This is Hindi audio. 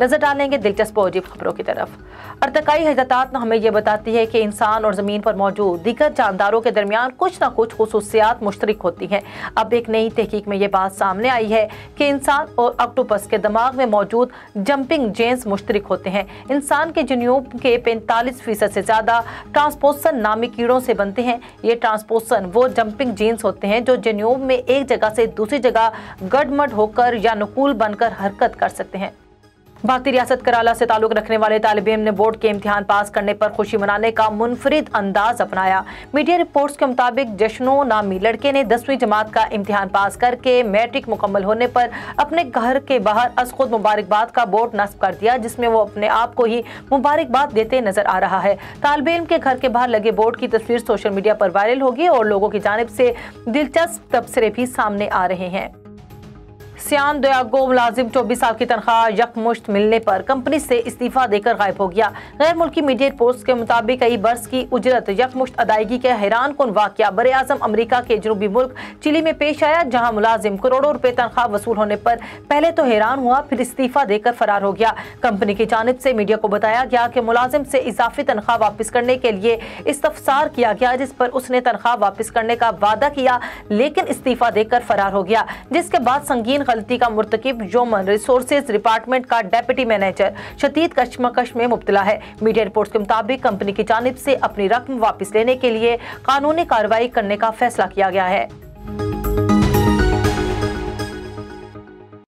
नजर डालेंगे दिलचस्प और अजीब खबरों की तरफ। अर्तकाई हजरतात हमें यह बताती है कि इंसान और जमीन पर मौजूद दीगर जानदारों के दरमियान कुछ न कुछ खुसूसियात मुश्तरक होती हैं। अब एक नई तहकीक में यह बात सामने आई है कि इंसान और ऑक्टोपस के दिमाग में मौजूद जंपिंग जीन्स मुश्तरक होते हैं। इंसान के जन्यूब के 45% से ज्यादा ट्रांसपोसन नामी कीड़ों से बनते हैं। ये ट्रांसपोसन वो जंपिंग जीन्स होते हैं जो जन्यूब में एक जगह से दूसरी जगह गडमड होकर या नुकूल बनकर हरकत कर सकते हैं। भारतीय रियासत कराला से ताल्लुक रखने वाले तालिब इल्म ने बोर्ड के इम्तिहान पास करने पर खुशी मनाने का मुनफरिद अंदाज अपनाया। मीडिया रिपोर्ट्स के मुताबिक जश्नो नामी लड़के ने 10वीं जमात का इम्तिहान पास करके मैट्रिक मुकम्मल होने पर अपने घर के बाहर अज खुद मुबारकबाद का बोर्ड नस्ब कर दिया, जिसमें वो अपने आप को ही मुबारकबाद देते नजर आ रहा है। तालिब इल्म के घर के बाहर लगे बोर्ड की तस्वीर सोशल मीडिया पर वायरल होगी और लोगों की जानिब से दिलचस्प तबसरे भी सामने आ रहे हैं। सियान दोयागो मुलाजिम 24 साल की तनख्वाह यकमुश्त मिलने पर कंपनी से इस्तीफा देकर गायब हो गया। गैर मुल्की मीडिया रिपोर्ट्स के मुताबिक कई बरस की उजरत यकमुश्त अदायगी के हैरान कुन वाकया बरे आजम अमरीका के जनूबी मुल्क चिली में पेश आया, जहां मुलाजिम करोड़ों रुपए तनख्वाह वसूल होने पर पहले तो हैरान हुआ, फिर इस्तीफा देकर फरार हो गया। कंपनी की जानिब से मीडिया को बताया गया कि मुलाजिम से इजाफी तनख्वाह वापस करने के लिए इस्तफसार किया गया, जिस पर उसने तनख्वाह वापस करने का वादा किया लेकिन इस्तीफा देकर फरार हो गया, जिसके बाद संगीन गलती का मुर्तकिब ह्यूमन रिसोर्सेज डिपार्टमेंट का डेप्यूटी मैनेजर शदीद कशमकश में मुब्तला है। मीडिया रिपोर्ट्स के मुताबिक कंपनी की जानिब से अपनी रकम वापस लेने के लिए कानूनी कार्रवाई करने का फैसला किया गया है।